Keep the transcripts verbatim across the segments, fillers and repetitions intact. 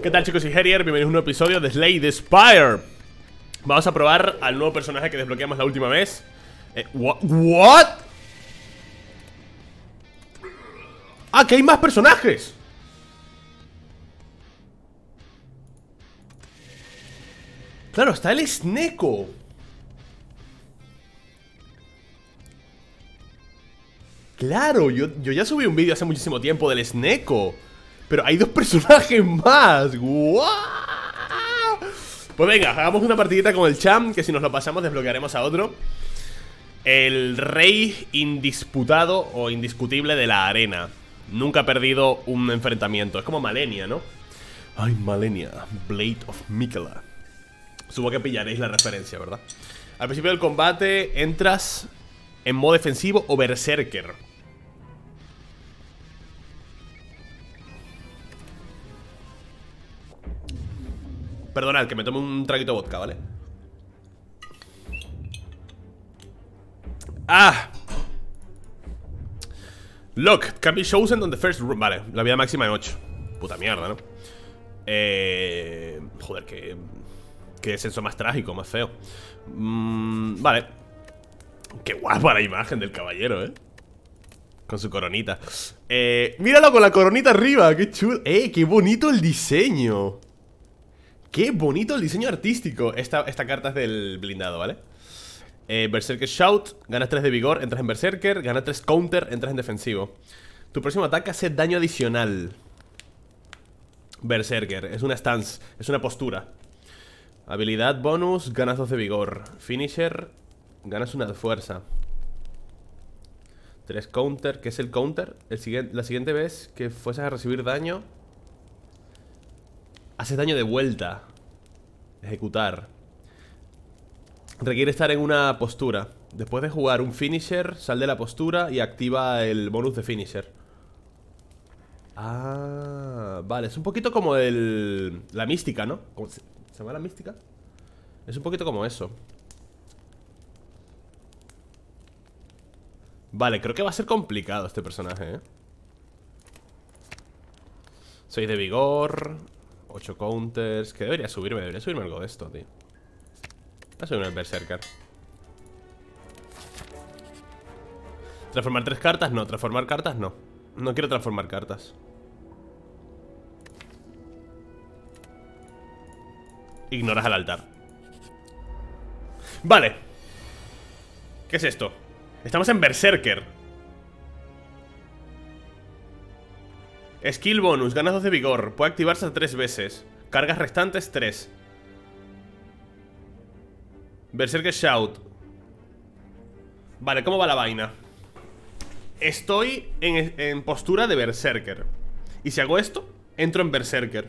¿Qué tal, chicos? Soy Herier, bienvenidos a un nuevo episodio de Slay the Spire. Vamos a probar al nuevo personaje que desbloqueamos la última vez. eh, wha ¿What? ¡Ah, que hay más personajes! Claro, está el Sneko. Claro, yo, yo ya subí un vídeo hace muchísimo tiempo del Sneko, pero hay dos personajes más. ¡Guau! Pues venga, hagamos una partidita con el champ, que si nos lo pasamos desbloquearemos a otro. El rey indisputado o indiscutible de la arena. Nunca ha perdido un enfrentamiento. Es como Malenia, ¿no? Ay, Malenia, Blade of Miquella. Supongo que pillaréis la referencia, ¿verdad? Al principio del combate entras en modo defensivo o berserker. Perdonad, que me tome un traguito de vodka, ¿vale? ¡Ah! Look, can be chosen on the first room. Vale, la vida máxima en ocho. Puta mierda, ¿no? Eh... Joder, que... Qué descenso más trágico, más feo. mm, Vale. Qué guapa la imagen del caballero, ¿eh? Con su coronita. eh, Míralo con la coronita arriba, qué chulo. Eh, qué bonito el diseño. Qué bonito el diseño artístico. Esta, esta carta es del blindado, ¿vale? Eh, Berserker Shout, ganas tres de vigor, entras en Berserker. Ganas tres counter, entras en defensivo. Tu próximo ataque hace daño adicional. Berserker, es una stance, es una postura. Habilidad bonus, ganas dos de vigor. Finisher, ganas una de fuerza. Tres counter, ¿qué es el counter? El siguiente, la siguiente vez que fueses a recibir daño, haces daño de vuelta. Ejecutar. Requiere estar en una postura. Después de jugar un finisher, sal de la postura y activa el bonus de finisher. Ah, vale, es un poquito como el... La mística, ¿no? ¿Cómo se, ¿se llama la mística? Es un poquito como eso. Vale, creo que va a ser complicado este personaje, ¿eh? seis de vigor, ocho counters. Que debería subirme, debería subirme algo de esto, tío. Voy a subirme el Berserker. ¿Transformar tres cartas? No, transformar cartas no. No quiero transformar cartas. Ignoras al altar. Vale. ¿Qué es esto? Estamos en Berserker. Skill bonus, ganas dos de vigor. Puede activarse hasta tres veces. Cargas restantes, tres. Berserker Shout. Vale, ¿cómo va la vaina? Estoy en, en postura de Berserker. Y si hago esto, entro en Berserker.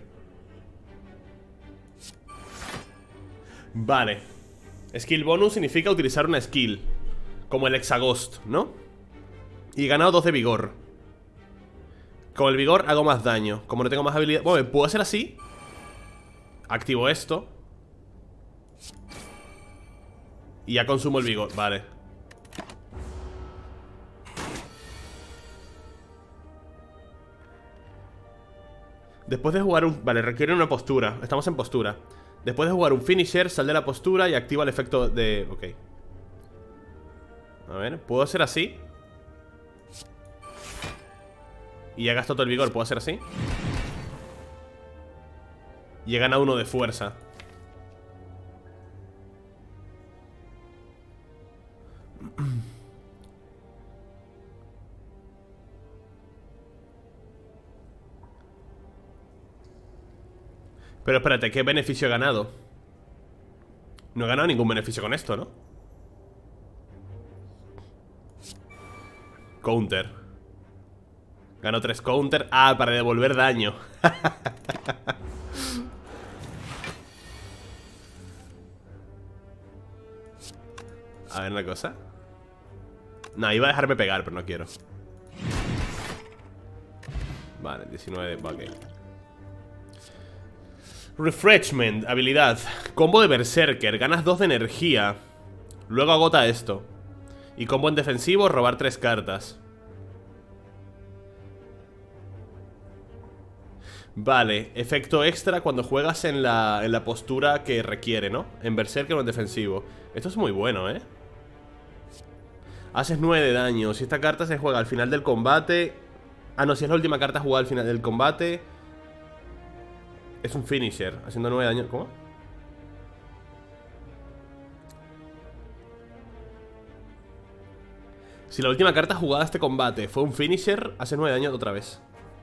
Vale. Skill bonus significa utilizar una skill, como el Hexaghost, ¿no? Y he ganado dos de vigor. Con el vigor hago más daño. Como no tengo más habilidad... Bueno, ¿puedo hacer así? Activo esto y ya consumo el vigor, vale. Después de jugar un... Vale, requiere una postura. Estamos en postura. Después de jugar un finisher, sal de la postura y activa el efecto de... Ok. A ver, ¿puedo hacer así? Y ya gasto todo el vigor, ¿puedo hacer así? Y he ganado uno de fuerza. Pero espérate, ¿qué beneficio he ganado? No he ganado ningún beneficio con esto, ¿no? Counter. Gano tres counter. Ah, para devolver daño. A ver una cosa. No, iba a dejarme pegar, pero no quiero. Vale, diecinueve. Ok. Refreshment, habilidad. Combo de Berserker, ganas dos de energía. Luego agota esto. Y combo en defensivo, robar tres cartas. Vale, efecto extra cuando juegas en la, en la postura que requiere, ¿no? En berserker o en defensivo. Esto es muy bueno, ¿eh? Haces nueve de daño. Si esta carta se juega al final del combate... Ah, no, si es la última carta jugada al final del combate... Es un finisher, haciendo nueve de daño. ¿Cómo? Si la última carta jugada a este combate fue un finisher, hace nueve de daño otra vez.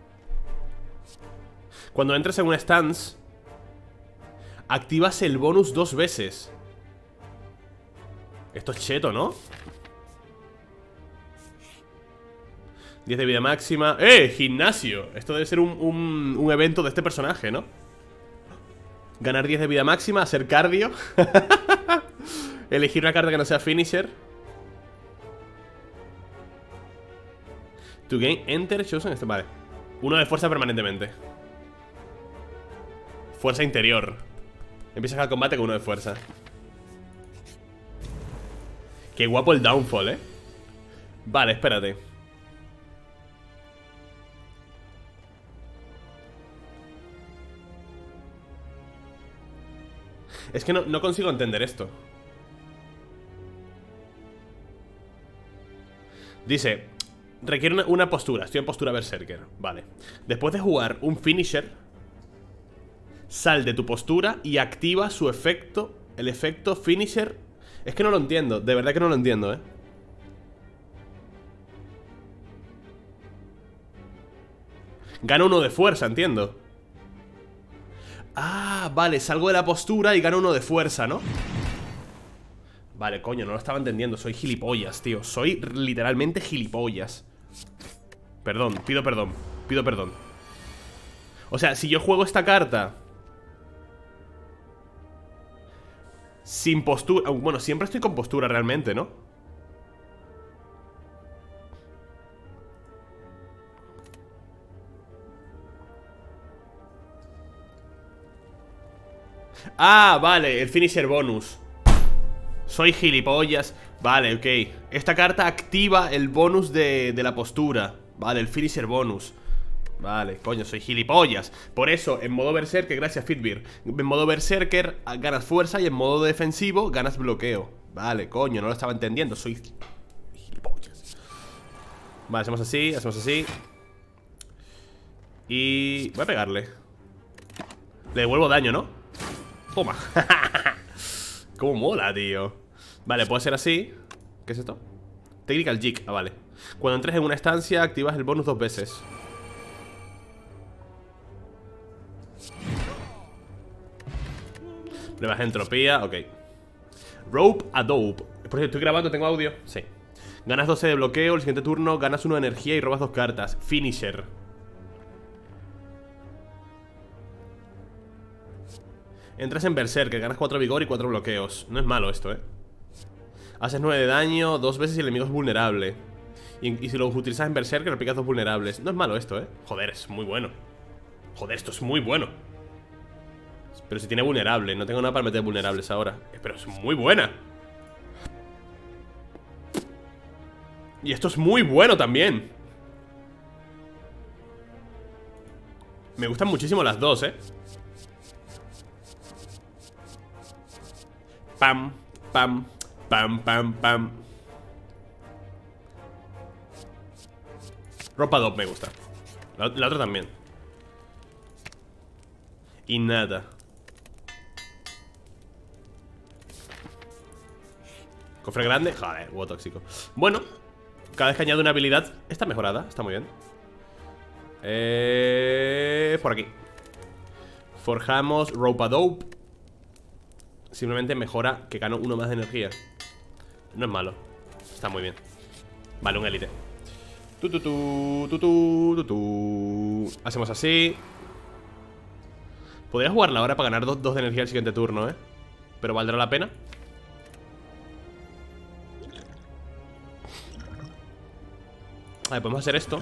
Cuando entres en un stance, activas el bonus dos veces. Esto es cheto, ¿no? diez de vida máxima. ¡Eh! Gimnasio. Esto debe ser un, un, un evento de este personaje, ¿no? Ganar diez de vida máxima, hacer cardio. Elegir una carta que no sea finisher. To gain enter chosen este. Vale. Uno de fuerza permanentemente. Fuerza interior. Empiezas el combate con uno de fuerza. Qué guapo el downfall, ¿eh? Vale, espérate. Es que no, no consigo entender esto. Dice, requiere una, una postura. Estoy en postura berserker. Vale. Después de jugar un finisher, sal de tu postura y activa su efecto. El efecto finisher. Es que no lo entiendo, de verdad que no lo entiendo, eh. Gana uno de fuerza, entiendo. Ah, vale, salgo de la postura y gano uno de fuerza, ¿no? Vale, coño, no lo estaba entendiendo. Soy gilipollas, tío. Soy literalmente gilipollas. Perdón, pido perdón. Pido perdón. O sea, si yo juego esta carta sin postura... Bueno, siempre estoy con postura realmente, ¿no? Ah, vale, el finisher bonus. Soy gilipollas. Vale, ok. Esta carta activa el bonus de, de la postura. Vale, el finisher bonus. Vale, coño, soy gilipollas. Por eso, en modo berserker, gracias Fitbir, en modo berserker ganas fuerza y en modo defensivo ganas bloqueo. Vale, coño, no lo estaba entendiendo. Soy gilipollas. Vale, hacemos así, hacemos así. Y... voy a pegarle. Le devuelvo daño, ¿no? Toma. Cómo mola, tío. Vale, puede ser así. ¿Qué es esto? Technical Jig, ah, vale. Cuando entres en una estancia, activas el bonus dos veces. Pruebas de entropía, ok. Rope a dope. Por cierto, estoy grabando, ¿tengo audio? Sí. Ganas doce de bloqueo, el siguiente turno ganas uno de energía y robas dos cartas. Finisher. Entras en berserker, ganas cuatro vigor y cuatro bloqueos. No es malo esto, eh. Haces nueve de daño dos veces y el enemigo es vulnerable. Y, y si lo utilizas en berserker, aplicas dos vulnerables. No es malo esto, eh. Joder, es muy bueno. Joder, esto es muy bueno. Pero si tiene vulnerable, no tengo nada para meter vulnerables ahora. Pero es muy buena. Y esto es muy bueno también. Me gustan muchísimo las dos, eh. Pam, pam, pam, pam, pam. Ropa dop me gusta. La, la otra también. Y nada. Cofre grande, joder, huevo tóxico. Bueno, cada vez que añado una habilidad está mejorada, está muy bien. eh, Por aquí forjamos Ropa dope. Simplemente mejora que gano uno más de energía. No es malo, está muy bien. Vale, un élite. Tu, tu, tu, tu, tu, tu, tu. Hacemos así. Podría jugarla ahora para ganar dos, dos de energía el siguiente turno, eh. Pero ¿valdrá la pena? Vale, podemos hacer esto.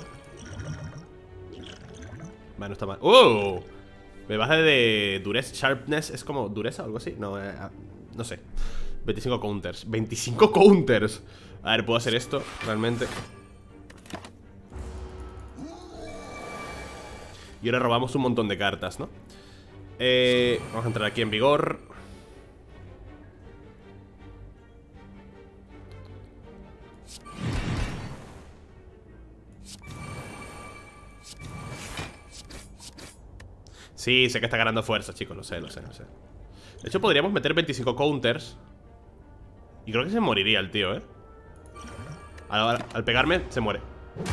Vale, no está mal. ¡Oh! Me baja de dureza, sharpness. ¿Es como dureza o algo así? No, eh, no sé. veinticinco counters. veinticinco counters. A ver, puedo hacer esto, realmente. Y ahora robamos un montón de cartas, ¿no? Eh, vamos a entrar aquí en vigor. Sí, sé que está ganando fuerza, chicos, lo sé, lo sé, lo sé. De hecho, podríamos meter veinticinco counters. Y creo que se moriría el tío, ¿eh? Al, al, al pegarme, se muere.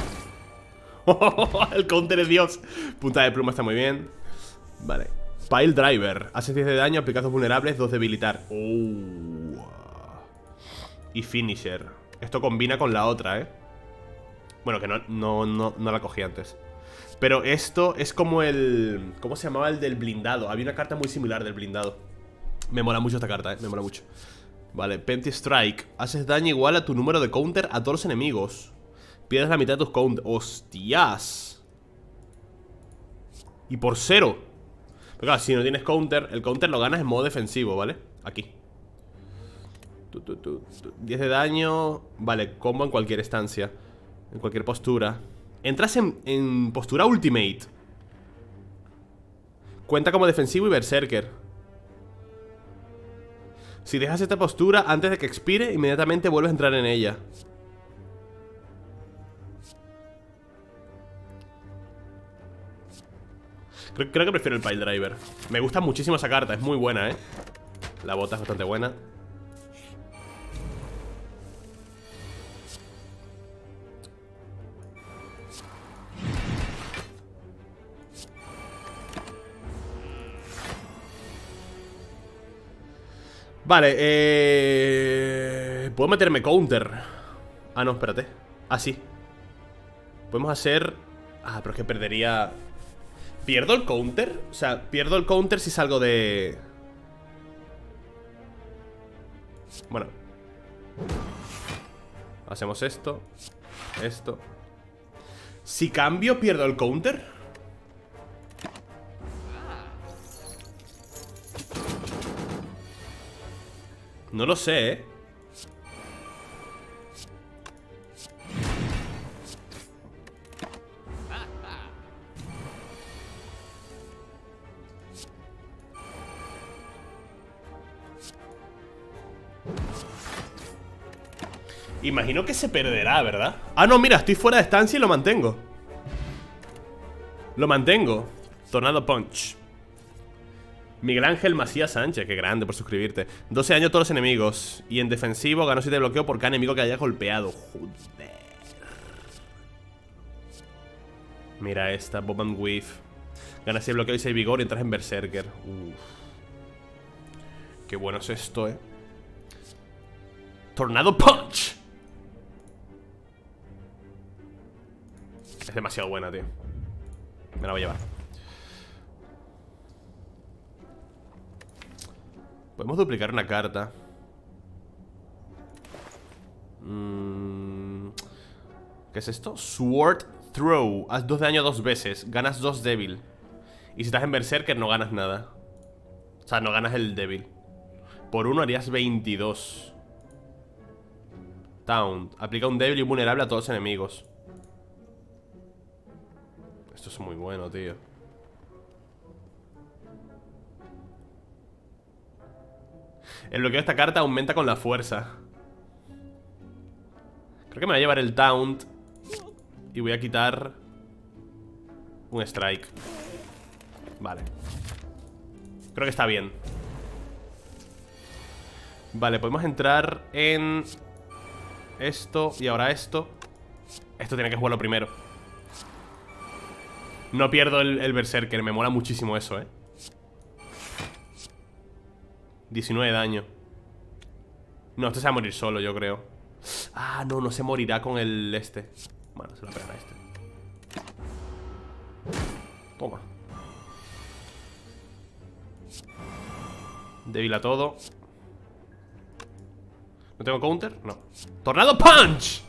El counter es Dios. Punta de pluma está muy bien. Vale. Pile Driver. Hace diez de daño, aplica dos vulnerables, dos debilitar. Oh. Y Finisher. Esto combina con la otra, ¿eh? Bueno, que no, no, no, no la cogí antes. Pero esto es como el... ¿Cómo se llamaba el del blindado? Había una carta muy similar del blindado. Me mola mucho esta carta, eh, me mola mucho. Vale, Penti Strike. Haces daño igual a tu número de counter a todos los enemigos. Pierdes la mitad de tus counters. ¡Hostias! Y por cero. Pero claro, si no tienes counter, el counter lo ganas en modo defensivo, ¿vale? Aquí tu, tu, tu, tu. diez de daño. Vale, combo en cualquier estancia, en cualquier postura. Entras en, en postura ultimate. Cuenta como defensivo y berserker. Si dejas esta postura antes de que expire, inmediatamente vuelves a entrar en ella. Creo, creo que prefiero el Pile Driver. Me gusta muchísimo esa carta, es muy buena, ¿eh? La bota es bastante buena. Vale, eh... puedo meterme counter. Ah, no, espérate. Ah, sí. Podemos hacer... Ah, pero es que perdería... ¿Pierdo el counter? O sea, pierdo el counter si salgo de... Bueno. Hacemos esto. Esto. Si cambio, ¿pierdo el counter? No lo sé, ¿eh? Imagino que se perderá, ¿verdad? Ah, no, mira, estoy fuera de estancia y lo mantengo. Lo mantengo. Tornado Punch. Miguel Ángel Macías Sánchez, qué grande por suscribirte. doce años todos los enemigos. Y en defensivo ganó siete de bloqueo por cada enemigo que haya golpeado. Joder. Mira esta, Bob and Weave. Gana seis bloqueo y seis vigor y entras en Berserker. Uf. Qué bueno es esto, eh. Tornado Punch. Es demasiado buena, tío. Me la voy a llevar. Podemos duplicar una carta. mm. ¿Qué es esto? Sword Throw. Haz dos de daño dos veces. Ganas dos débil. Y si estás en Berserker no ganas nada. O sea, no ganas el débil. Por uno harías veintidós. Taunt. Aplica un débil y un vulnerable a todos los enemigos. Esto es muy bueno, tío. El bloqueo de esta carta aumenta con la fuerza. Creo que me va a llevar el Taunt. Y voy a quitar un Strike. Vale. Creo que está bien. Vale, podemos entrar en esto y ahora esto. Esto tiene que jugarlo primero. No pierdo el, el Berserker, me mola muchísimo eso, eh. diecinueve de daño. No, este se va a morir solo, yo creo. Ah, no, no se morirá con el este. Bueno, se lo pegará este. Toma. Débil a todo. ¿No tengo counter? No. ¡Tornado Punch!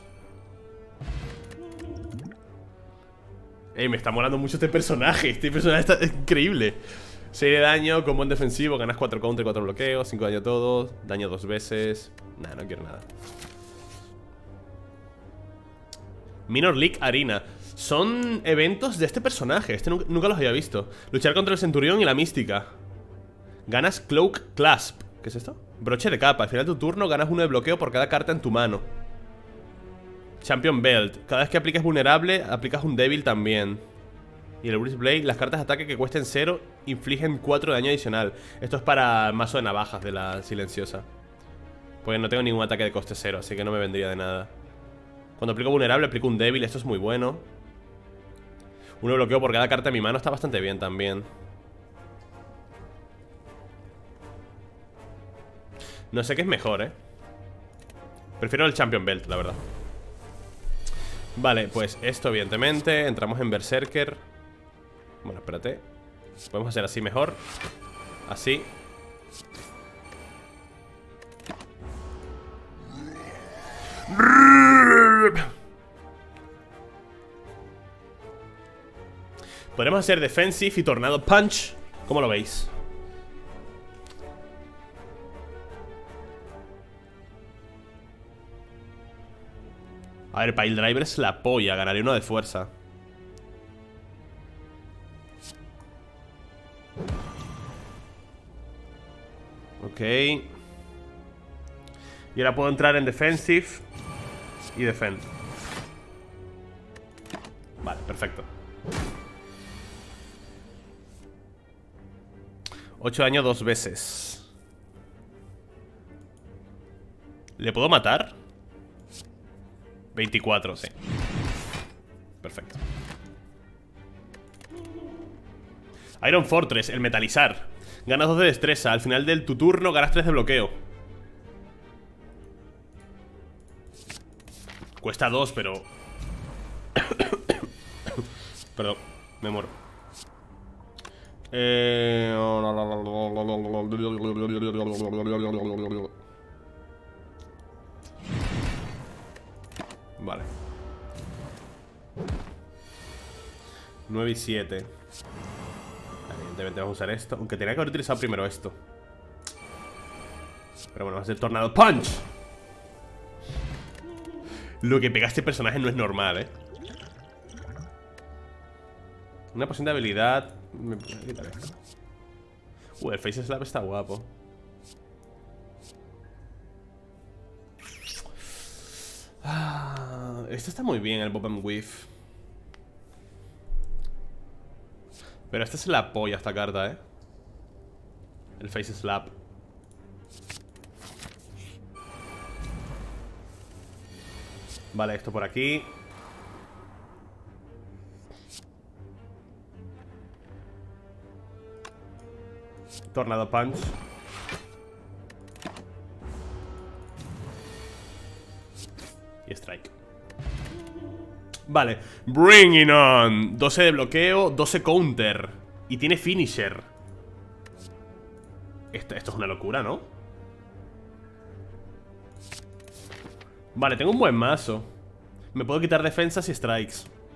Ey, me está molando mucho este personaje. Este personaje está increíble. seis de daño, combo en defensivo. Ganas cuatro counter, cuatro bloqueos, cinco de daño todos. Daño dos veces. Nah, no quiero nada. Minor League Arena. Son eventos de este personaje. Este nunca, nunca los había visto. Luchar contra el centurión y la mística. Ganas Cloak Clasp. ¿Qué es esto? Broche de capa. Al final de tu turno ganas uno de bloqueo por cada carta en tu mano. Champion Belt. Cada vez que apliques vulnerable, aplicas un débil también. Y el Wrist Blade, las cartas de ataque que cuesten cero infligen cuatro de daño adicional. Esto es para el mazo de navajas de la silenciosa. Pues no tengo ningún ataque de coste cero, así que no me vendría de nada. Cuando aplico vulnerable, aplico un débil. Esto es muy bueno. Uno bloqueo por cada carta de mi mano está bastante bien también. No sé qué es mejor, eh. Prefiero el Champion Belt, la verdad. Vale, pues esto evidentemente. Entramos en Berserker. Bueno, espérate. Podemos hacer así mejor. Así. Podremos hacer Defensive y Tornado Punch. ¿Cómo lo veis? A ver, Pile Driver es la polla. Ganaré uno de fuerza. Ok. Y ahora puedo entrar en Defensive y Defend. Vale, perfecto. ocho daño dos veces. ¿Le puedo matar? veinticuatro, sí. Perfecto. Iron Fortress, el metalizar. Ganas dos de destreza. Al final de tu turno ganas tres de bloqueo. Cuesta dos, pero... Perdón, me muero. Eh... Vale. nueve y siete. Evidentemente vamos a usar esto. Aunque tenía que haber utilizado primero esto. Pero bueno, vamos a hacer Tornado Punch. Lo que pega a este personaje no es normal, eh. Una poción de habilidad. Me voy a quitar esto. Uh, el Face Slap está guapo. Ah, esto está muy bien, el Bob and Weave. Pero esta es la polla, esta carta, eh. El Face Slap. Vale, esto por aquí. Tornado Punch. Y Strike. Vale, Bring It On. doce de bloqueo, doce counter. Y tiene Finisher. Esto, esto es una locura, ¿no? Vale, tengo un buen mazo. Me puedo quitar defensas y strikes.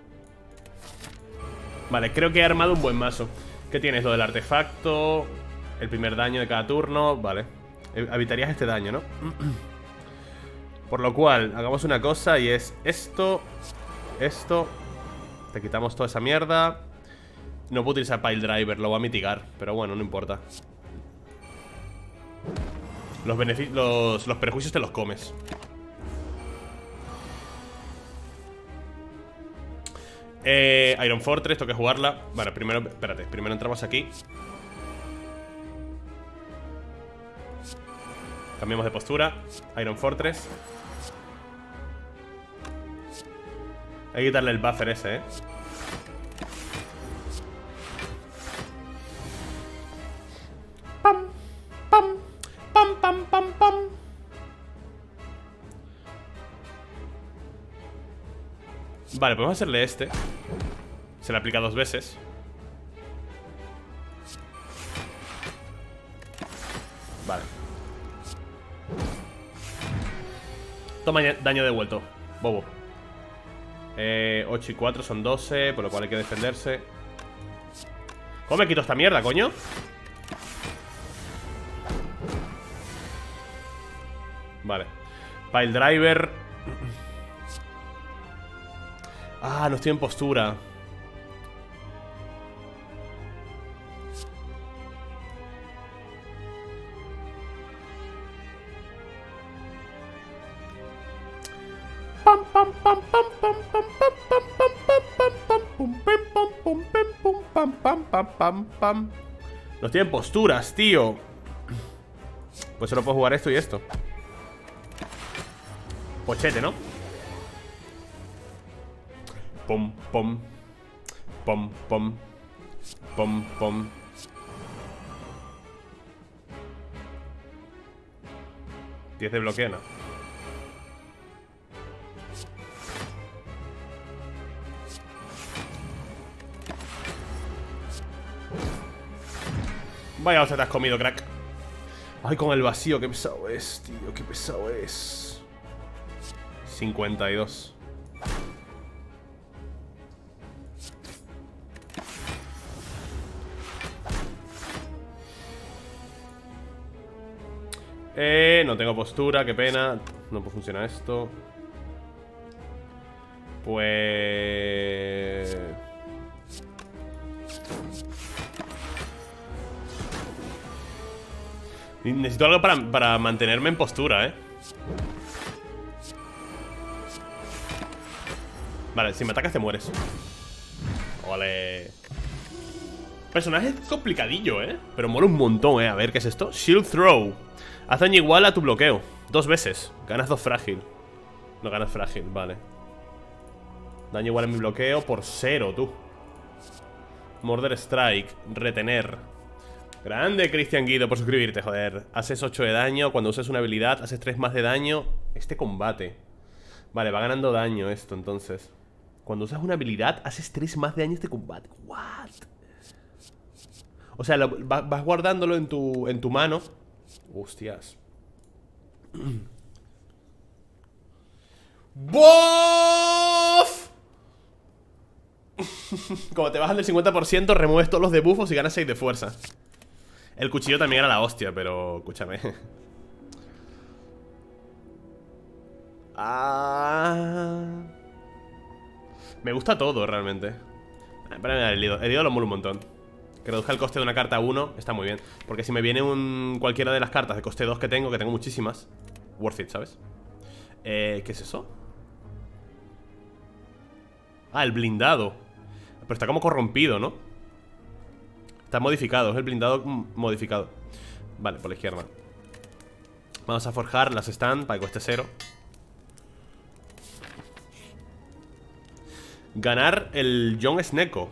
Vale, creo que he armado un buen mazo. ¿Qué tienes? Lo del artefacto. El primer daño de cada turno. Vale, evitarías este daño, ¿no? Por lo cual, hagamos una cosa y es esto. Esto. Te quitamos toda esa mierda. No puedo utilizar Pile Driver, lo voy a mitigar. Pero bueno, no importa. Los, los, los perjuicios te los comes. Eh, Iron Fortress, tengo que jugarla. Vale, primero, espérate, primero entramos aquí. Cambiamos de postura. Iron Fortress. Hay que quitarle el buffer ese, eh. Pam, pam, pam, pam, pam, pam. Vale, podemos hacerle este. Se le aplica dos veces. Vale. Toma daño devuelto, bobo. eh, ocho y cuatro son doce, por lo cual hay que defenderse. ¿Cómo me quito esta mierda, coño? Vale. Pile Driver. Ah, no estoy en postura. Pam pam pam pam pam pam pam pam pam pam pam pum pam pam pum pam pum pam pam pam pam pam. No estoy en posturas, tío. Pues solo puedo jugar esto y esto. Pochete, ¿no? Pom, pom. Pom, pom. Pom, pom. diez de bloqueo, ¿no? Vaya, hostia, te has comido, crack. Ay, con el vacío, qué pesado es, tío. Qué pesado es. cincuenta y dos. Eh, no tengo postura, qué pena. No puede funcionar esto. Pues... necesito algo para, para mantenerme en postura, eh. Vale, si me atacas te mueres. Ole. Personaje complicadillo, eh. Pero mola un montón, eh. A ver, ¿qué es esto? Shield Throw. Haz daño igual a tu bloqueo. Dos veces. Ganas dos frágil. No ganas frágil, vale. Daño igual a mi bloqueo por cero, tú. Murder Strike. Retener. Grande, Cristian Guido, por suscribirte, joder. Haces ocho de daño. Cuando uses una habilidad, haces tres más de daño. Este combate. Vale, va ganando daño esto, entonces. Cuando usas una habilidad, haces tres más de daño este combate. What? O sea, lo, vas, vas guardándolo en tu, en tu mano. Hostias. ¡Bof! Como te bajan del cincuenta por ciento, remueves todos los debuffos y ganas seis de fuerza. El cuchillo también era la hostia, pero escúchame. Ah... Me gusta todo, realmente. Espérame, el herido. El herido lo mola un montón. Que reduzca el coste de una carta a uno, está muy bien. Porque si me viene un cualquiera de las cartas de coste dos que tengo, que tengo muchísimas, worth it, ¿sabes? Eh, ¿qué es eso? Ah, el blindado. Pero está como corrompido, ¿no? Está modificado, es el blindado modificado. Vale, por la izquierda. Vamos a forjar las stand para que cueste cero. Ganar el Jon Sneeko.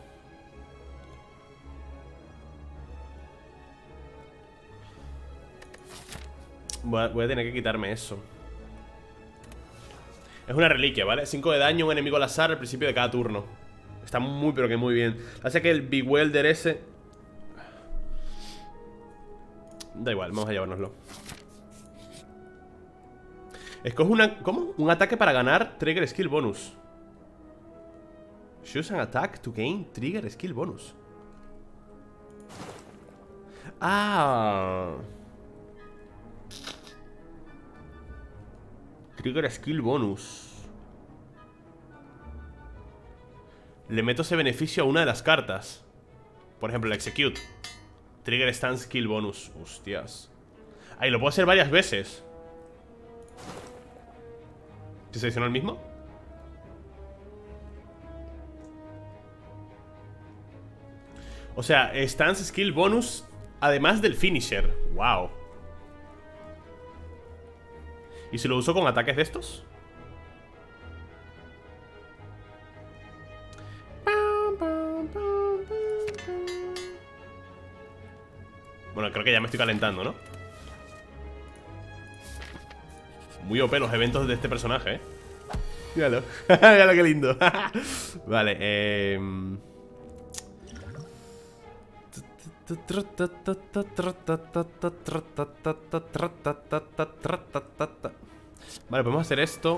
Voy a, voy a tener que quitarme eso. Es una reliquia, ¿vale? cinco de daño, un enemigo al azar al principio de cada turno. Está muy, pero que muy bien. Hace que el Bewilder ese... Da igual, vamos a llevárnoslo. Escoge una... ¿Cómo? Un ataque para ganar Trigger Skill Bonus. Choose an attack to gain Trigger Skill Bonus. Ah... Trigger Skill Bonus. Le meto ese beneficio a una de las cartas. Por ejemplo, el Execute. Trigger Stand Skill Bonus. Hostias. Ahí lo puedo hacer varias veces. ¿Te seleccionó el mismo? O sea, Stance Skill Bonus además del Finisher. Wow. ¿Y si lo uso con ataques de estos? Bueno, creo que ya me estoy calentando, ¿no? Muy O P los eventos de este personaje, ¿eh? Míralo. Míralo, qué lindo. Vale, eh... Vale, podemos hacer esto.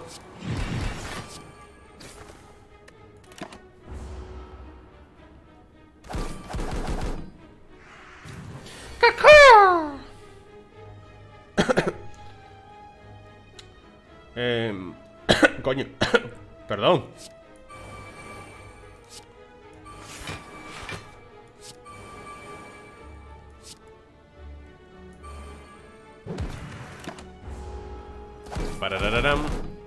eh... Coño. Perdón. Pararararam.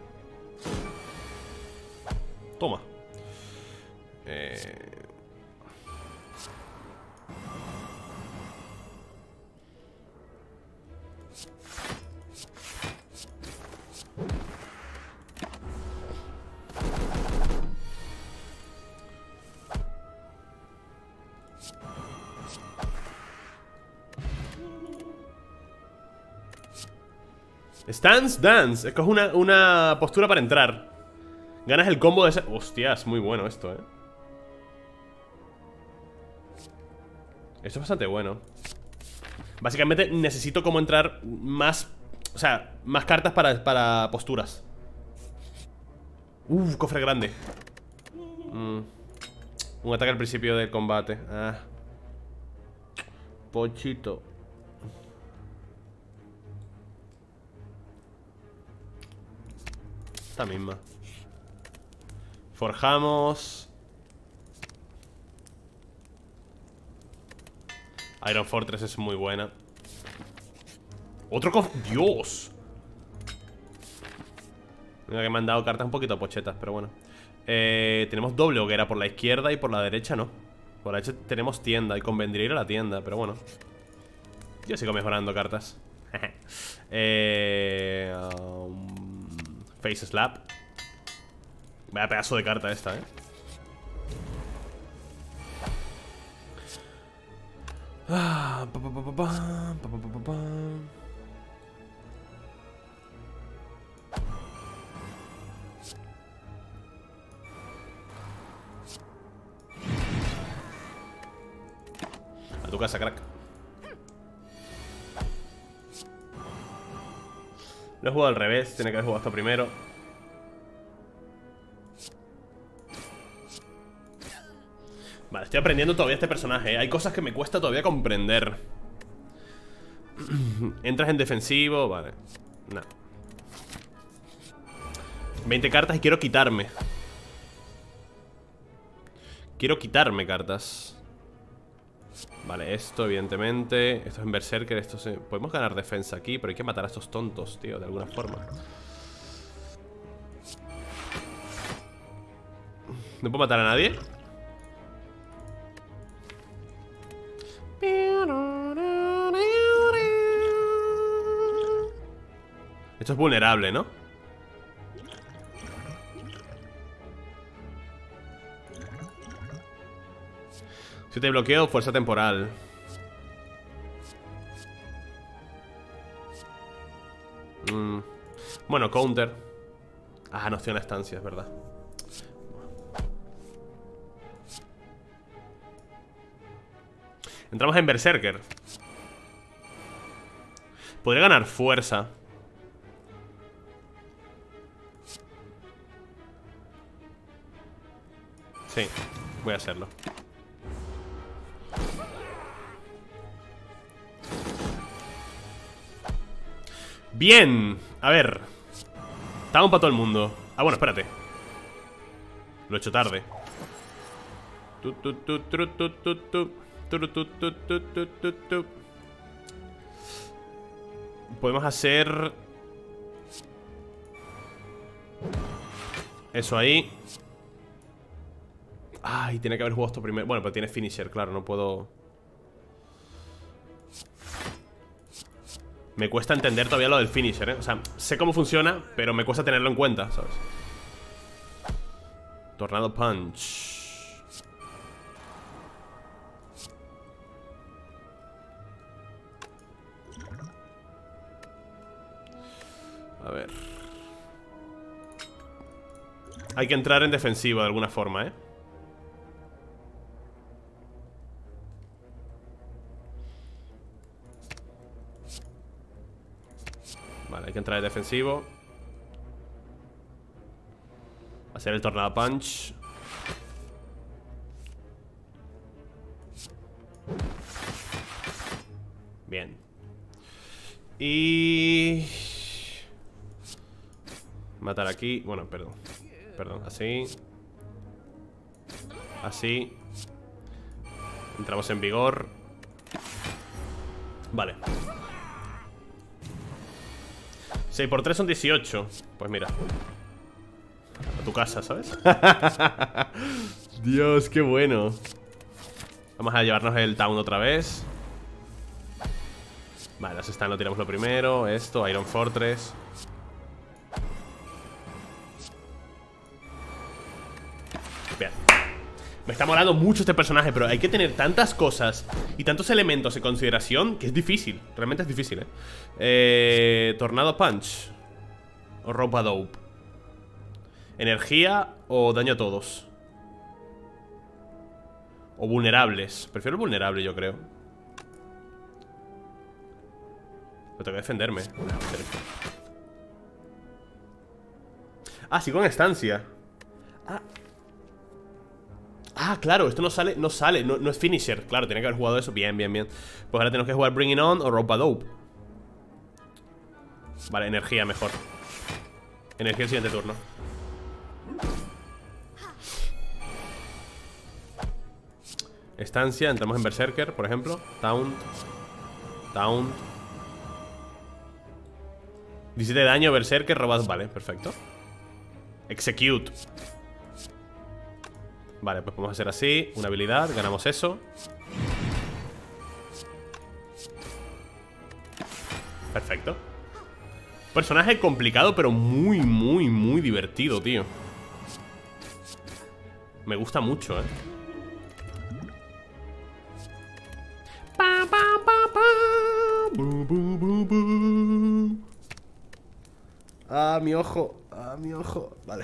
Toma. Eh... Stance Dance. Escoge una, una postura para entrar. Ganas el combo de ese... Hostia, es muy bueno esto, eh. Esto es bastante bueno. Básicamente necesito como entrar más... O sea, más cartas para, para posturas. Uf, cofre grande. mm. Un ataque al principio del combate. Ah. Pochito. Esta misma. Forjamos. Iron Fortress es muy buena. Otro cofre. ¡Dios! Mira que me han dado cartas un poquito pochetas, pero bueno. eh, Tenemos doble hoguera por la izquierda y por la derecha no. Por la derecha tenemos tienda y convendría ir a la tienda, pero bueno. Yo sigo mejorando cartas. eh, um, Face Slap. Vaya pedazo de carta esta, eh. Ah, pa, pa, pa, pa, pa, pa, pa, pa, pa. A tu casa, crack. Lo he jugado al revés, tiene que haber jugado esto primero. Vale, estoy aprendiendo todavía este personaje, ¿eh? Hay cosas que me cuesta todavía comprender. Entras en defensivo, vale. Nah. veinte cartas y quiero quitarme. Quiero quitarme cartas. Vale, esto evidentemente. Esto es en Berserker, esto se... Podemos ganar defensa aquí, pero hay que matar a estos tontos, tío, de alguna forma. ¿No puedo matar a nadie? Esto es vulnerable, ¿no? Si te bloqueo, fuerza temporal. mm. Bueno, counter. Ah, no estoy en la estancia, es verdad. Entramos en Berserker. Podría ganar fuerza. Sí, voy a hacerlo. Bien, a ver. Estamos para todo el mundo. Ah, bueno, espérate. Lo he hecho tarde. Tu, tu, tu, tu, tu, tu, tu. Tu, tu, tu, tu, tu, tu, tu. Podemos hacer eso ahí. Ay, tiene que haber jugado esto primero. Bueno, pero tiene finisher, claro, no puedo. Me cuesta entender todavía lo del finisher, ¿eh? O sea, sé cómo funciona, pero me cuesta tenerlo en cuenta, ¿sabes? Tornado Punch. A ver. Hay que entrar en defensiva de alguna forma, ¿eh? Vale, hay que entrar en defensivo. Hacer el Tornado Punch. Bien. Y... matar aquí. Bueno, perdón. Perdón, así. Así. Entramos en vigor. Vale. seis por tres son dieciocho. Pues mira, a tu casa, ¿sabes? Dios, qué bueno. Vamos a llevarnos el town otra vez. Vale, las stands lo tiramos lo primero. Esto, Iron Fortress. Bien. Me está molando mucho este personaje, pero hay que tener tantas cosas y tantos elementos en consideración que es difícil. Realmente es difícil, ¿eh? eh Tornado Punch o Ropa Dope. Energía o daño a todos. O vulnerables. Prefiero el vulnerable, yo creo. Pero tengo que defenderme. Ah, sí, con estancia. Ah. Ah, claro, esto no sale, no sale, no, no es finisher. Claro, tiene que haber jugado eso, bien, bien, bien. Pues ahora tenemos que jugar Bring It On o Ropa Dope. Vale, energía mejor. Energía el siguiente turno. Estancia, entramos en Berserker, por ejemplo. Taunt. Taunt. diecisiete de daño, Berserker, robado. Vale, perfecto. Execute. Vale, pues podemos hacer así. Una habilidad, ganamos eso. Perfecto. Personaje complicado, pero muy, muy, muy divertido, tío. Me gusta mucho, eh. Pa, pa, pa, pa. Bu, bu, bu, bu. Ah, mi ojo. Ah, mi ojo. Vale.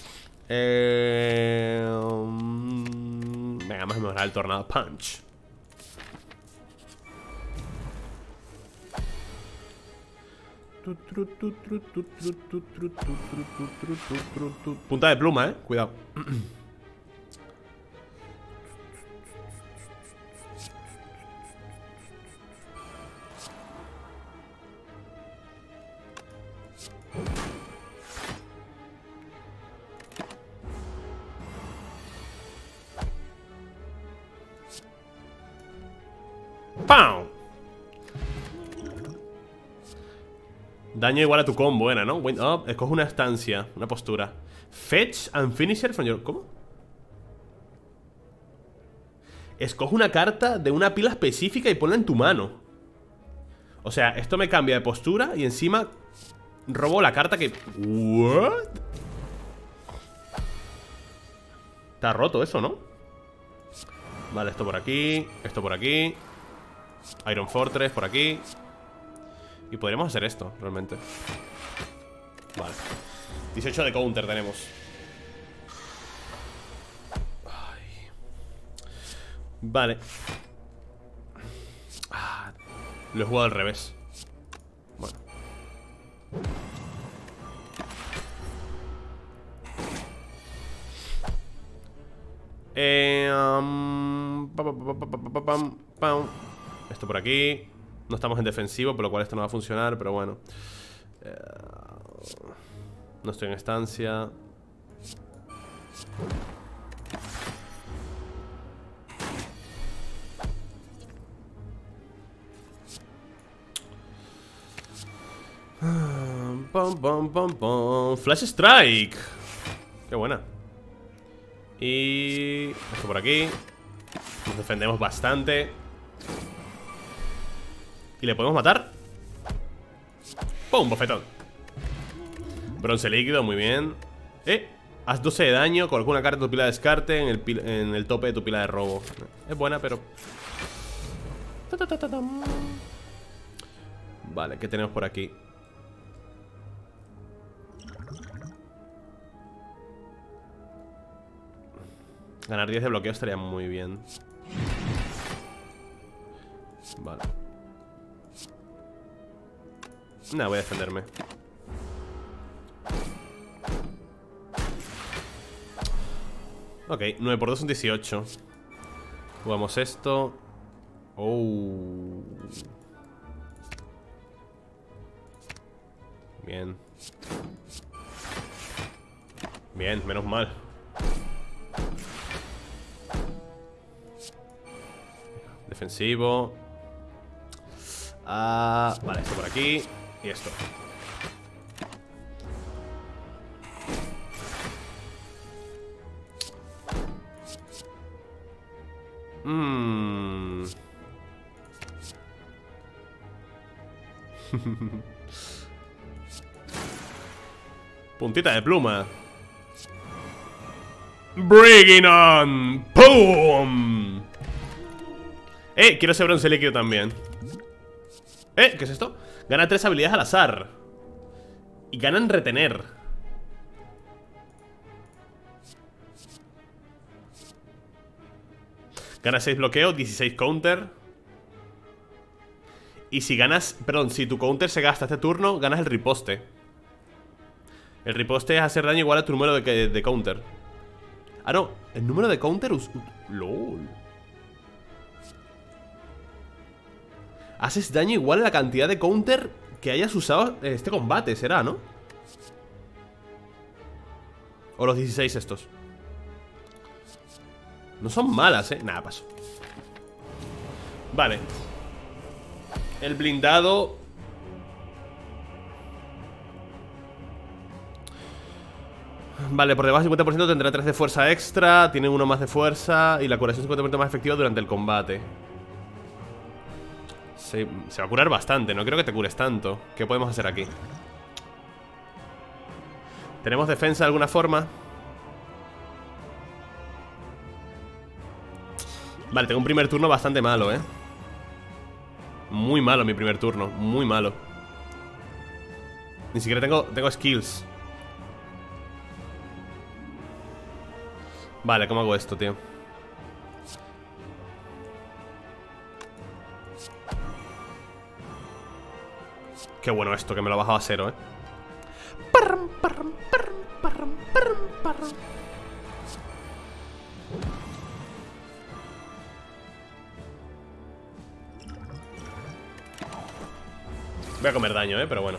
Eh, um, venga, vamos a mejorar el Tornado Punch. Punta de pluma, eh. Cuidado. ¡Pam! Daño igual a tu combo, era, ¿no? Wind up, escoge una estancia, una postura. Fetch and finisher from your... ¿Cómo? Escoge una carta de una pila específica y ponla en tu mano. O sea, esto me cambia de postura y encima robo la carta que... ¿What? Está roto eso, ¿no? Vale, esto por aquí, esto por aquí. Iron Fortress por aquí. Y podríamos hacer esto, realmente. Vale. dieciocho de counter tenemos. Ay. Vale. Ah, lo he jugado al revés. Bueno. Eh, um, pa, pa, pa, pa, pa, pa, pam, pam. Esto por aquí. No estamos en defensivo, por lo cual esto no va a funcionar, pero bueno. eh, No estoy en estancia. Pum, pum, pum, pum. Flash Strike. Qué buena. Y esto por aquí. Nos defendemos bastante. Y le podemos matar. ¡Pum! Bofetón. Bronce líquido, muy bien. Eh, haz doce de daño con alguna carta de tu pila de descarte en el, pil en el tope de tu pila de robo. Es buena, pero... Vale, ¿qué tenemos por aquí? Ganar diez de bloqueo estaría muy bien. Vale. Nada, voy a defenderme. Ok, nueve por dos son dieciocho. Jugamos esto. Oh. Bien. Bien, menos mal. Defensivo. Ah, vale, esto por aquí. Y esto. Mmm. Puntita de pluma. Bring it on. ¡Pum! Eh, quiero ese bronce líquido también. Eh, ¿qué es esto? Gana tres habilidades al azar. Y ganan retener. Gana seis bloqueo, dieciséis counter. Y si ganas, perdón, si tu counter se gasta este turno, ganas el riposte. El riposte es hacer daño igual a tu número de, de counter. Ah, no, el número de counter us, uh, LOL. Haces daño igual a la cantidad de counter que hayas usado en este combate, será, ¿no? O los dieciséis estos. No son malas, eh, nada, paso. Vale. El blindado. Vale, por debajo del cincuenta por ciento tendrá tres de fuerza extra. Tiene uno más de fuerza. Y la curación cincuenta por ciento más efectiva durante el combate. Se, se va a curar bastante, no creo que te cures tanto. ¿Qué podemos hacer aquí? ¿Tenemos defensa de alguna forma? Vale, tengo un primer turno bastante malo, eh. Muy malo mi primer turno, muy malo. Ni siquiera tengo, tengo skills. Vale, ¿cómo hago esto, tío? Qué bueno esto, que me lo ha bajado a cero, eh. Parram, parram, parram, parram, parram, parram. Voy a comer daño, eh, pero bueno.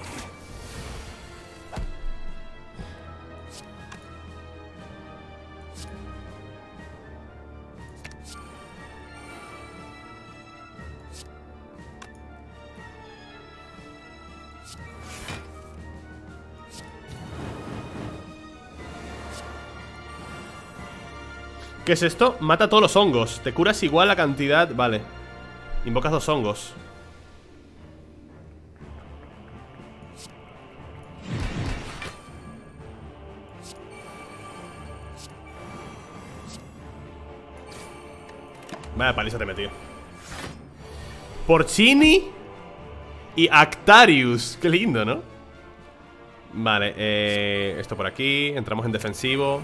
¿Qué es esto? Mata todos los hongos. Te curas igual la cantidad... Vale. Invocas dos hongos. Vaya paliza te he metido. Porcini y Actarius. Qué lindo, ¿no? Vale, eh, esto por aquí. Entramos en defensivo.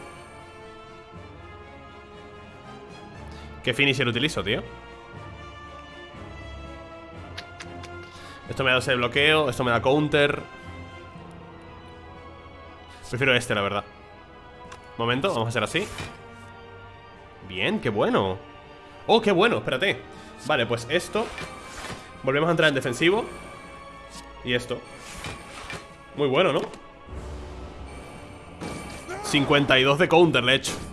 ¿Qué finisher utilizo, tío? Esto me da ese bloqueo. Esto me da counter. Prefiero este, la verdad. Momento, vamos a hacer así. Bien, qué bueno. Oh, qué bueno, espérate. Vale, pues esto. Volvemos a entrar en defensivo. Y esto. Muy bueno, ¿no? cincuenta y dos de counter le he hecho.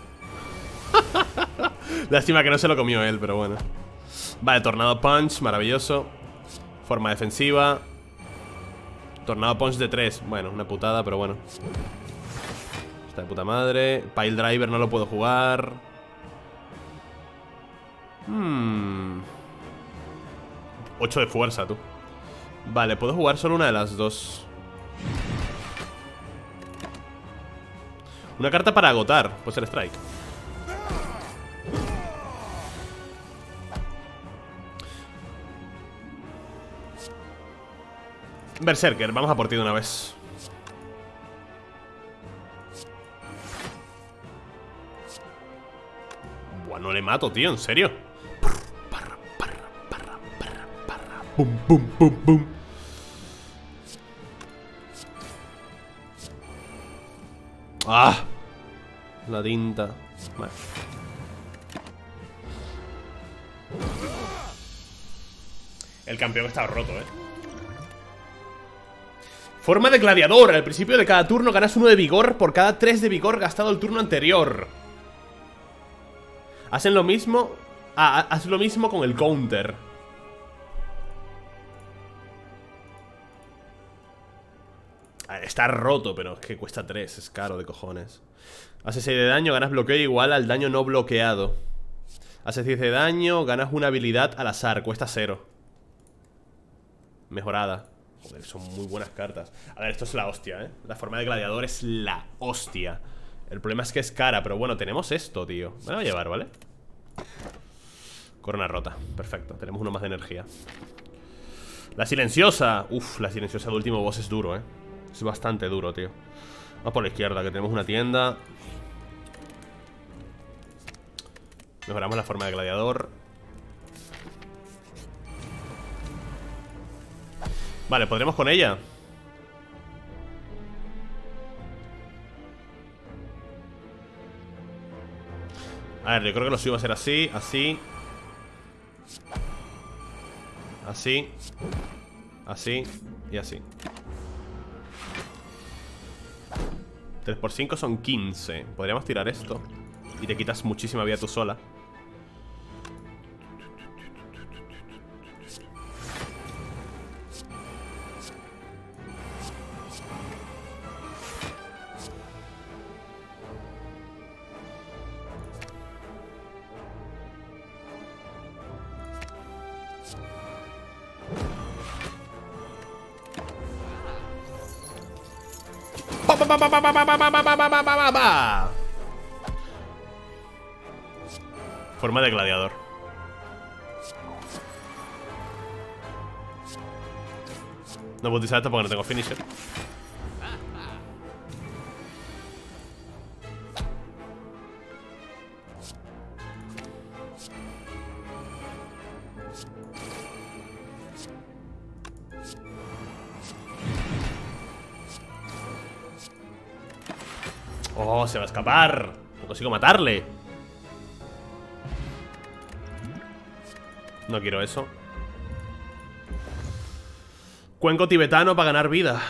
Lástima que no se lo comió él, pero bueno. Vale, Tornado Punch, maravilloso. Forma defensiva. Tornado Punch de tres. Bueno, una putada, pero bueno. Está de puta madre. Pile Driver no lo puedo jugar. Hmm. ocho de fuerza, tú. Vale, puedo jugar solo una de las dos. Una carta para agotar. Puede ser Strike. Berserker, vamos a por ti de una vez. Buah, no le mato, tío, en serio. Parra, parra, parra, parra, parra. Pum, pum, pum, pum. Ah, la tinta. Vale. El campeón está roto, eh. Forma de gladiador. Al principio de cada turno ganas uno de vigor por cada tres de vigor gastado el turno anterior. Hacen lo mismo. Ah, haz lo mismo con el counter. Está roto, pero es que cuesta tres. Es caro de cojones. Hace seis de daño, ganas bloqueo igual al daño no bloqueado. Haces diez de daño, ganas una habilidad al azar, cuesta cero. Mejorada. Joder, son muy buenas cartas. A ver, esto es la hostia, ¿eh? La forma de gladiador es la hostia. El problema es que es cara, pero bueno, tenemos esto, tío. Me lo voy a llevar, ¿vale? Corona rota, perfecto, tenemos uno más de energía. La silenciosa. Uf, la silenciosa de último boss es duro, ¿eh? Es bastante duro, tío. Vamos por la izquierda, que tenemos una tienda. Mejoramos la forma de gladiador. Vale, ¿podremos con ella? A ver, yo creo que lo suyo va a ser así, así. Así. Así y así. tres por cinco son quince. Podríamos tirar esto y te quitas muchísima vida tú sola. Forma de gladiador. No puedo utilizar esto porque no tengo finisher. Oh, se va a escapar. No consigo matarle. No quiero eso. Cuenco tibetano para ganar vida.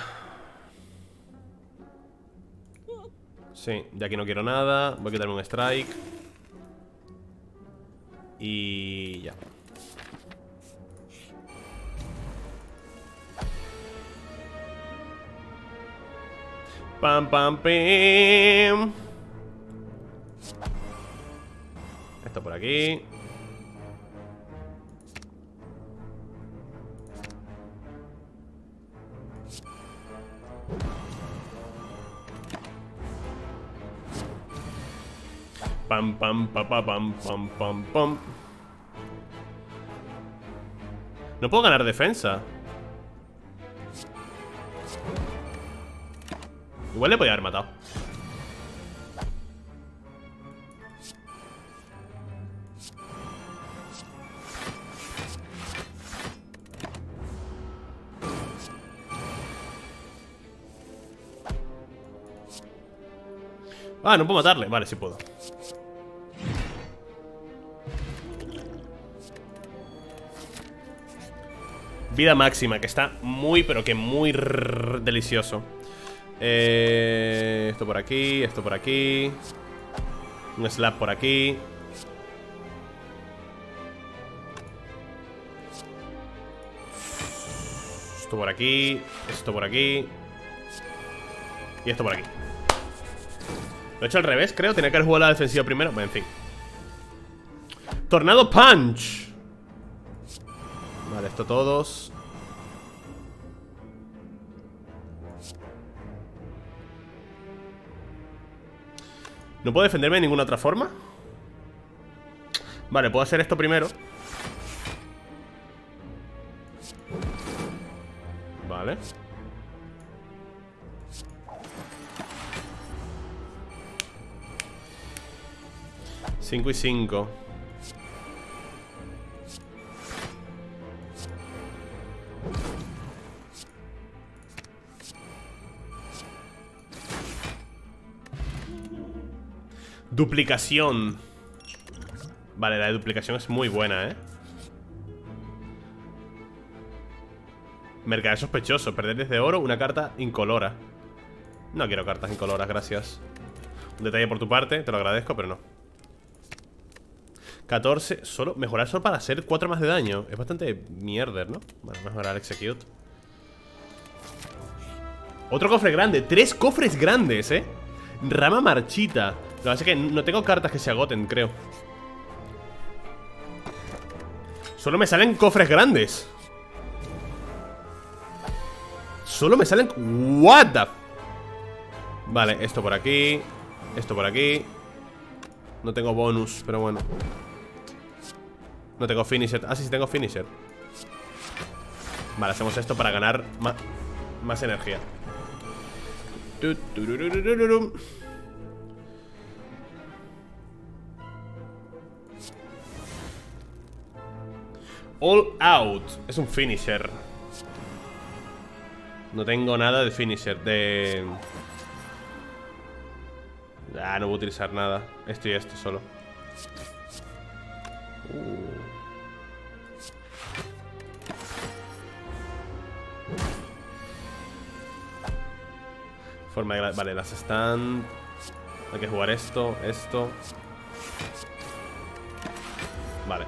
Sí, de aquí no quiero nada. Voy a quitarme un strike. Y ya. Pam, pam, pim. Esto por aquí. Pam, pam, pa, pa, pam, pam, pam, pam. No puedo ganar defensa. Igual le podía haber matado. Ah, no puedo matarle. Vale, sí puedo. Vida máxima, que está muy, pero que muy delicioso. Eh, esto por aquí, esto por aquí. Un slap por aquí. Esto por aquí. Esto por aquí. Y esto por aquí. Lo he hecho al revés, creo. Tenía que haber jugado la defensiva primero. Bueno, en fin. Tornado Punch. Vale, esto todos. ¿No puedo defenderme de ninguna otra forma? Vale, puedo hacer esto primero. Vale. Cinco y cinco. Duplicación. Vale, la de duplicación es muy buena, ¿eh? Mercader sospechoso. Perder diez de oro, una carta incolora. No quiero cartas incoloras, gracias. Un detalle por tu parte, te lo agradezco, pero no. catorce, solo, mejorar solo para hacer cuatro más de daño. Es bastante mierder, ¿no? Bueno, mejorar execute. Otro cofre grande, tres cofres grandes, ¿eh? Rama marchita. Lo que pasa es que no tengo cartas que se agoten, creo. Solo me salen cofres grandes. Solo me salen... What the... Vale, esto por aquí. Esto por aquí. No tengo bonus, pero bueno. No tengo finisher. Ah, sí, sí tengo finisher. Vale, hacemos esto para ganar más, más energía. All out. Es un finisher. No tengo nada de finisher. De... Ah, no voy a utilizar nada. Esto y esto solo. uh. Forma de... Vale, las están... Hay que jugar esto, esto. Vale.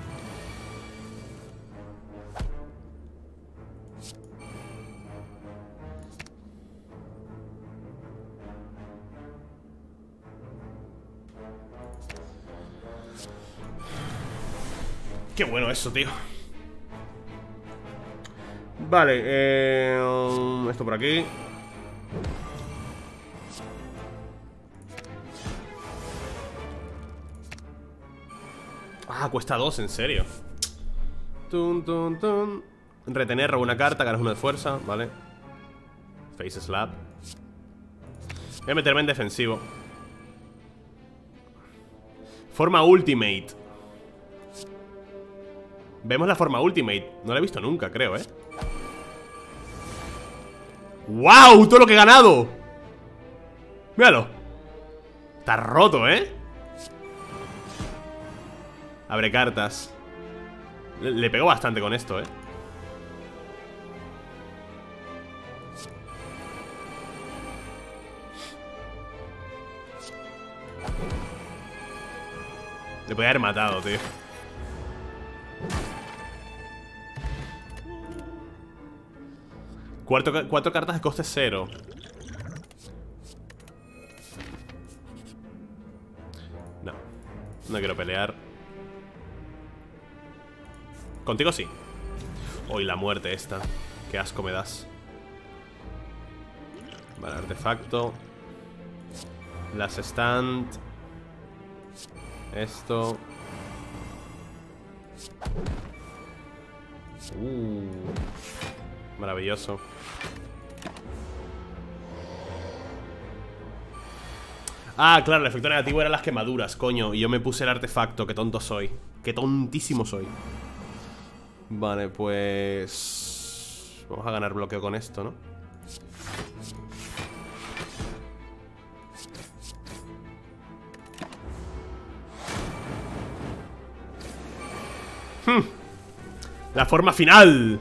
Qué bueno eso, tío. Vale, eh, esto por aquí. Ah, cuesta dos, en serio. Tun, tun, tun. Retener, roba una carta, ganas una de fuerza, vale. Face slap. Voy a meterme en defensivo. Forma ultimate. Vemos la forma ultimate. No la he visto nunca, creo, ¿eh? ¡Wow! Todo lo que he ganado. Míralo. Está roto, ¿eh? Abre cartas. Le, le pego bastante con esto, ¿eh? Le podía haber matado, tío. Cuatro, cuatro cartas de coste cero. No. No quiero pelear. Contigo sí. Hoy la muerte esta. Qué asco me das. Vale, artefacto. Las stand. Esto. Uh, maravilloso. Ah, claro, el efecto negativo eran las quemaduras, coño. Y yo me puse el artefacto, qué tonto soy. Qué tontísimo soy. Vale, pues... Vamos a ganar bloqueo con esto, ¿no? Hmm. La forma final.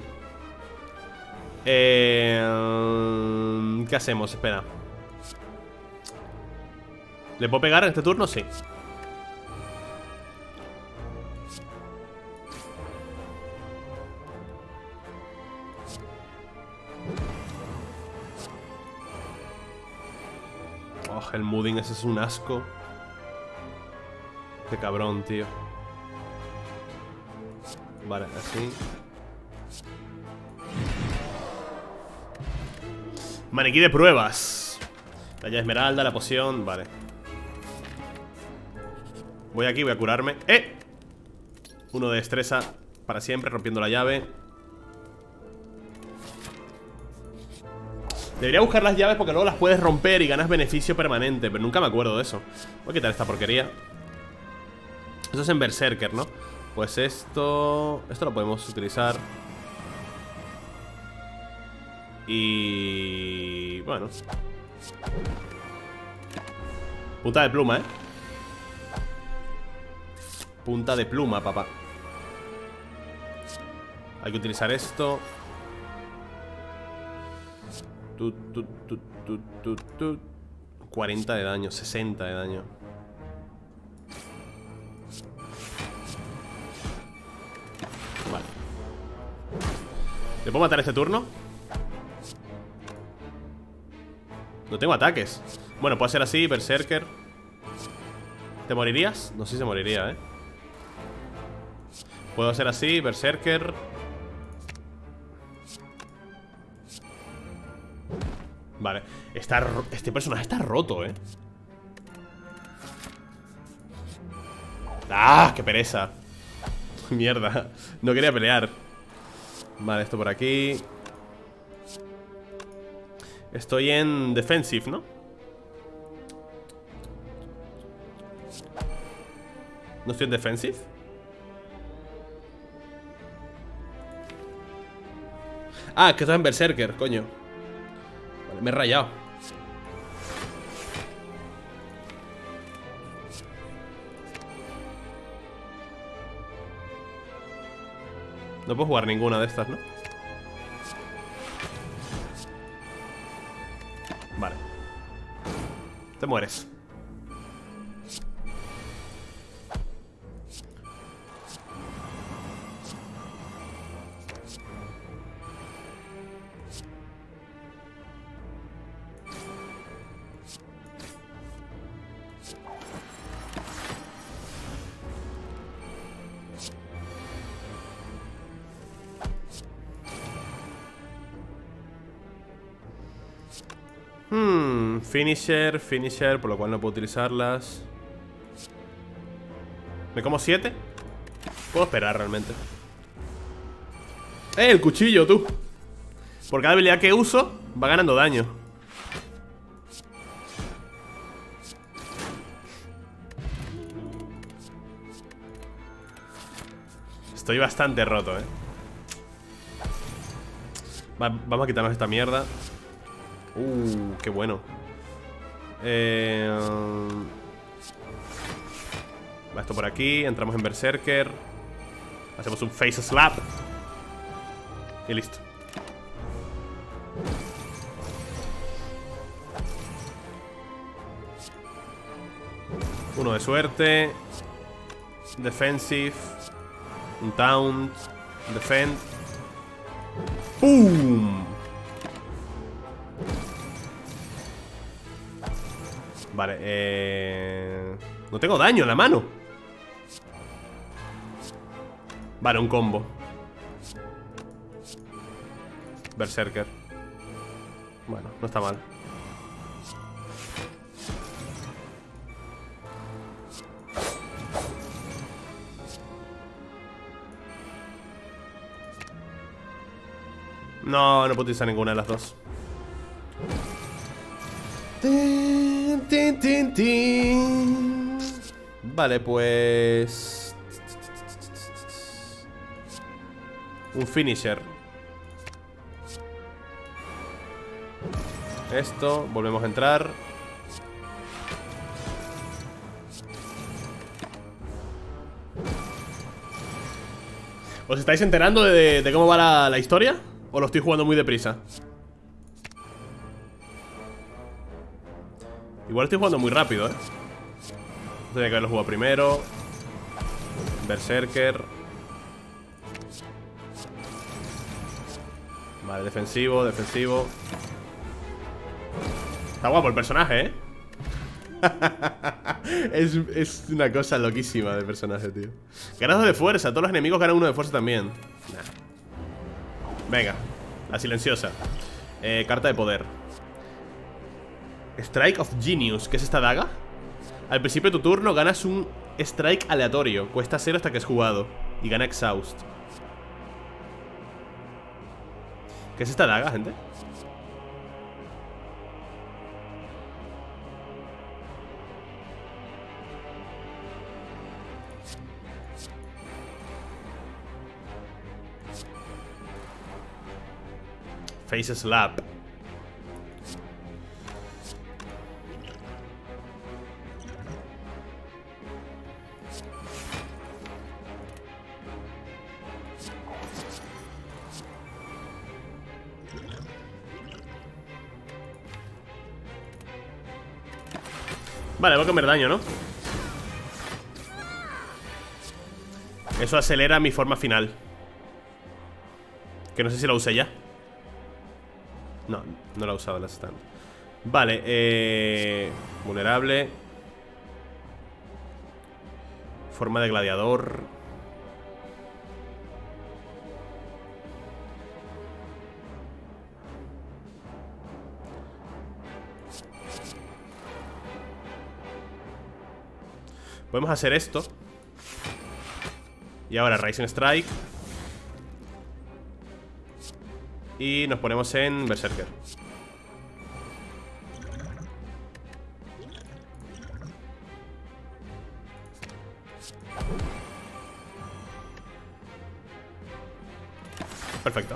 eh... ¿Qué hacemos? Espera. ¿Le puedo pegar en este turno? Sí. Oh, el mooding ese es un asco. Qué cabrón, tío. Vale, así. Maniquí de pruebas. La llave esmeralda, la poción, vale. Voy aquí, voy a curarme. ¡Eh! Uno de destreza para siempre, rompiendo la llave. Debería buscar las llaves porque luego las puedes romper y ganas beneficio permanente, pero nunca me acuerdo de eso. Voy a quitar esta porquería. Eso es en Berserker, ¿no? Pues esto... Esto lo podemos utilizar. Y... Bueno. Punta de pluma, ¿eh? Punta de pluma, papá. Hay que utilizar esto. Tut, tut, tut, tut, tut, tut. cuarenta de daño, sesenta de daño. Vale. ¿Le puedo matar este turno? No tengo ataques. Bueno, puede ser así, Berserker. ¿Te morirías? No sé si se moriría, ¿eh? Puedo hacer así, Berserker. Vale, está ro- este personaje está roto, eh. ¡Ah! ¡Qué pereza! Mierda, no quería pelear. Vale, esto por aquí. Estoy en defensive, ¿no? ¿No estoy en defensive? Ah, que estás en Berserker, coño. Vale, me he rayado. No puedo jugar ninguna de estas, ¿no? Vale. Te mueres. Hmm, finisher, finisher, por lo cual no puedo utilizarlas. ¿Me como siete? Puedo esperar realmente. ¡Eh, el cuchillo, tú! Por cada habilidad que uso, va ganando daño. Estoy bastante roto, eh. Va, vamos a quitarnos esta mierda. Uh, qué bueno. Eh, um, va esto por aquí. Entramos en Berserker. Hacemos un Face Slap. Y listo. Uno de suerte. Defensive. Un Taunt. Defend. ¡Pum! Vale, eh... no tengo daño en la mano. Vale, un combo. Berserker. Bueno, no está mal. No, no puedo utilizar ninguna de las dos. Tin, tin, tin, tin. Vale, pues... un finisher. Esto, volvemos a entrar. ¿Os estáis enterando de, de cómo va la, la historia? ¿O lo estoy jugando muy deprisa? Igual estoy jugando muy rápido, ¿eh? Tenía que haberlo jugado primero. Berserker. Vale, defensivo, defensivo. Está guapo el personaje, ¿eh? es, es una cosa loquísima de personaje, tío. Ganas de fuerza, todos los enemigos ganan uno de fuerza también. Nah. Venga, la silenciosa. eh, Carta de poder. Strike of Genius, ¿qué es esta daga? Al principio de tu turno ganas un strike aleatorio. Cuesta cero hasta que es jugado. Y gana exhaust. ¿Qué es esta daga, gente? Face Slap. Vale, voy a comer daño, ¿no? Eso acelera mi forma final. Que no sé si la usé ya. No, no la he usado en la stand. Vale, eh... vulnerable. Forma de gladiador. Podemos hacer esto. Y ahora Rising Strike. Y nos ponemos en Berserker. Perfecto.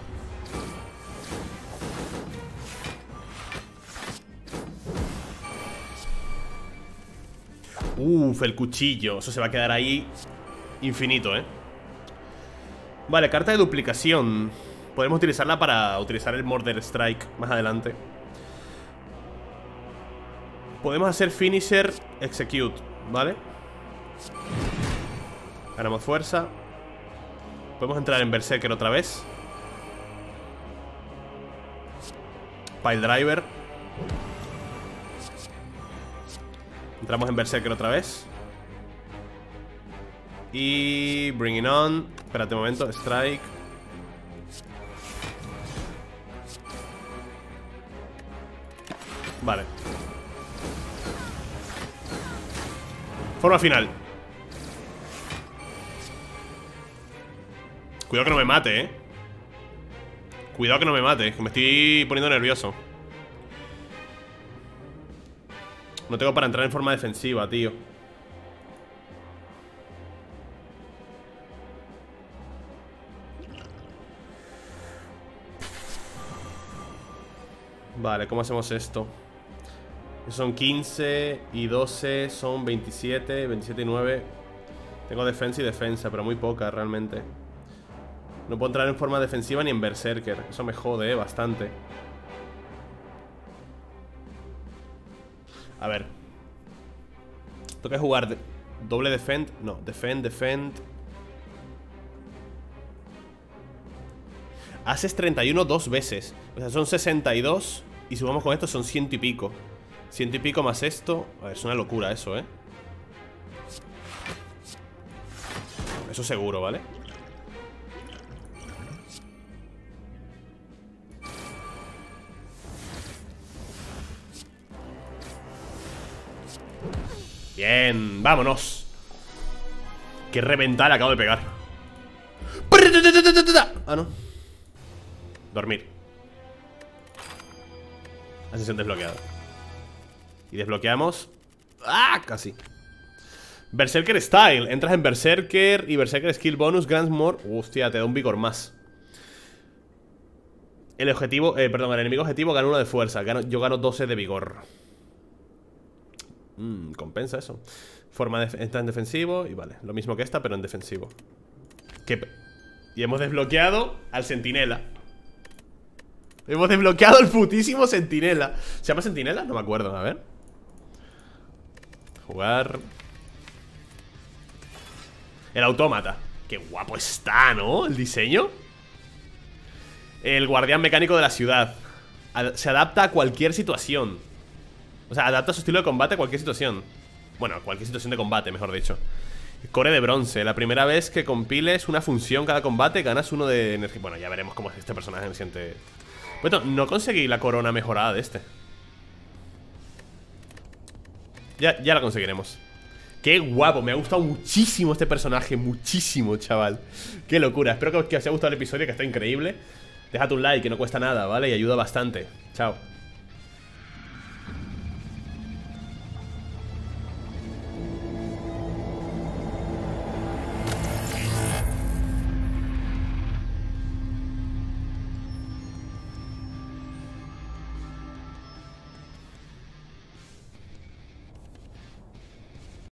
Uf, el cuchillo. Eso se va a quedar ahí infinito, eh. Vale, carta de duplicación. Podemos utilizarla para utilizar el Murder Strike más adelante. Podemos hacer Finisher Execute, ¿vale? Ganamos fuerza. Podemos entrar en Berserker otra vez. Pile Driver. Entramos en Berserker otra vez. Y... Bring it on. Espérate un momento, Strike. Vale. Forma final. Cuidado que no me mate, eh. Cuidado que no me mate, que me estoy poniendo nervioso. No tengo para entrar en forma defensiva, tío. Vale, ¿cómo hacemos esto? Son quince y doce, son veintisiete, veintisiete y nueve. Tengo defensa y defensa, pero muy poca realmente. No puedo entrar en forma defensiva ni en Berserker. Eso me jode, eh, bastante. A ver. Tengo que jugar de doble defend. No, defend, defend. Haces treinta y uno dos veces. O sea, son sesenta y dos. Y si vamos con esto son ciento y pico. Ciento y pico más esto. A ver, es una locura eso, eh. Eso seguro, ¿vale? Bien, vámonos. Qué reventada le acabo de pegar. Ah, no. Dormir. Ascensión desbloqueada. Y desbloqueamos. ¡Ah! Casi. Berserker Style. Entras en Berserker y Berserker Skill Bonus grants more. Hostia, te da un vigor más. El objetivo, eh, perdón, el enemigo objetivo gana uno de fuerza. Gano, yo gano doce de vigor. Mmm, compensa eso. Forma de, está en defensivo. Y vale, lo mismo que esta, pero en defensivo. ¿Qué? Y hemos desbloqueado al Sentinela. Hemos desbloqueado al putísimo Sentinela. ¿Se llama Sentinela? No me acuerdo, a ver. Jugar. El autómata. Qué guapo está, ¿no? El diseño. El guardián mecánico de la ciudad. Se adapta a cualquier situación. O sea, adapta su estilo de combate a cualquier situación. Bueno, a cualquier situación de combate, mejor dicho. Core de bronce. La primera vez que compiles una función cada combate ganas uno de energía. Bueno, ya veremos cómo es este personaje en el siguiente. Bueno, no conseguí la corona mejorada de este. Ya, ya la conseguiremos. Qué guapo, me ha gustado muchísimo este personaje. Muchísimo, chaval. Qué locura, espero que os haya gustado el episodio, que está increíble. Déjate un like, que no cuesta nada, ¿vale? Y ayuda bastante. Chao.